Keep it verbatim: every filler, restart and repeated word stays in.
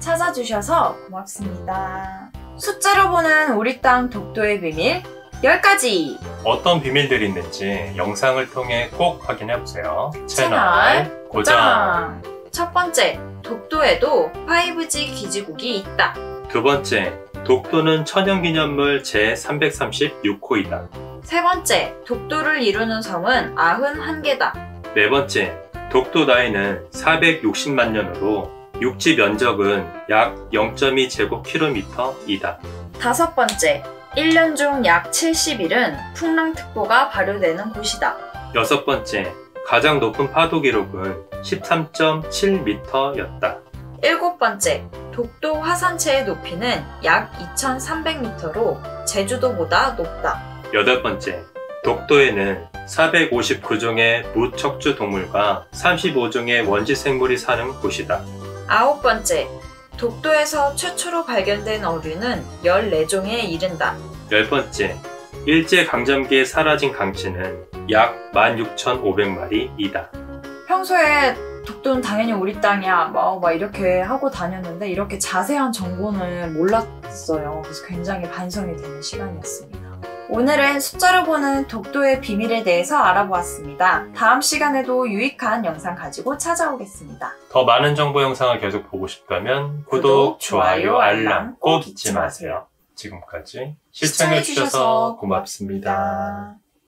찾아주셔서 고맙습니다. 숫자로 보는 우리 땅 독도의 비밀 열 가지! 어떤 비밀들이 있는지 영상을 통해 꼭 확인해보세요. 채널 고정! 첫 번째, 독도에도 파이브지 기지국이 있다. 두 번째, 독도는 천연기념물 제삼백삼십육 호이다. 세 번째, 독도를 이루는 섬은 구십일 개다. 네 번째, 독도 나이는 사백육십만 년으로 육지 면적은 약 영 점 이 제곱킬로미터이다. 다섯 번째, 일 년 중 약 칠십 일은 풍랑특보가 발효되는 곳이다. 여섯 번째, 가장 높은 파도 기록은 십삼 점 칠 미터였다. 일곱 번째, 독도 화산체의 높이는 약 이천삼백 미터로 제주도보다 높다. 여덟 번째, 독도에는 사백오십구 종의 무척주 동물과 삼십오 종의 원시 생물이 사는 곳이다. 아홉 번째, 독도에서 최초로 발견된 어류는 열네 종에 이른다. 열 번째, 일제강점기에 사라진 강치는 약 만 육천오백 마리이다. 평소에 독도는 당연히 우리 땅이야 막, 막 이렇게 하고 다녔는데 이렇게 자세한 정보는 몰랐어요. 그래서 굉장히 반성이 되는 시간이었습니다. 오늘은 숫자로 보는 독도의 비밀에 대해서 알아보았습니다. 다음 시간에도 유익한 영상 가지고 찾아오겠습니다. 더 많은 정보 영상을 계속 보고 싶다면 구독, 구독, 좋아요, 좋아요, 알람 꼭 잊지 잊지 마세요. 지금까지 시청해주셔서 고맙습니다.